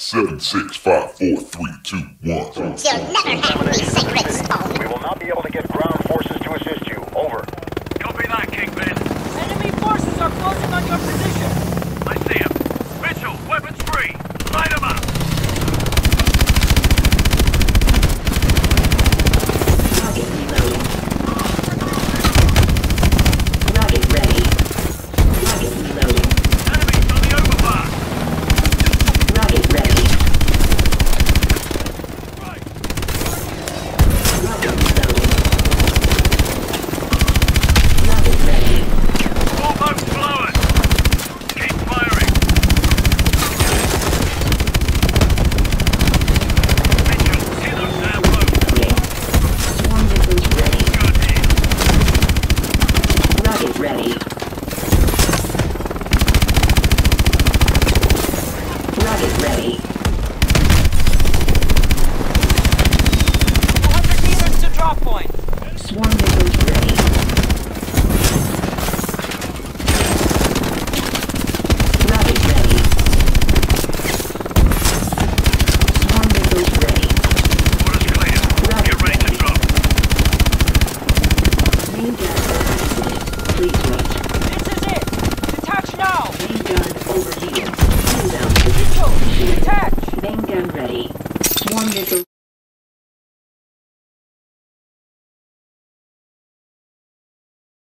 7, 6, 5, 4, 3, 2, 1. You'll never have the sacred stone. We will not be able to get ground force